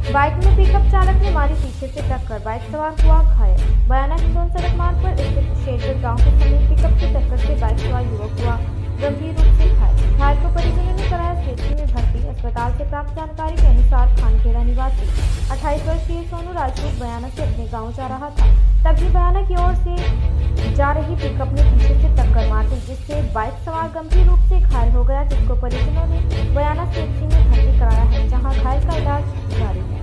Bike में pickup चालक ने मारी पीछे से टक्कर, बाइक सवार हुआ घायल। बयाना हिंडौन सड़क मार्ग पर स्थित शेरगढ़ गांव के समीप पिकअप की टक्कर से बाइक सवार युवक हुआ गंभीर रूप से घायल। घायल को परिजनों ने कराया सीएचसी में भर्ती। अस्पताल से प्राप्त जानकारी के अनुसार खानखेड़ा निवासी 28 वर्षीय सोनू राजपूत बयाना से अपने गाँव जा रहा था, तभी बयाना की ओर से जा रही पिकअप ने पीछे से टक्कर मार दी, जिससे बाइक सवार गंभीर रूप से घायल हो गया, जिसको परिजनों ने बयाना सीएचसी में भर्ती कराया है, जहां घायल का इलाज जारी है।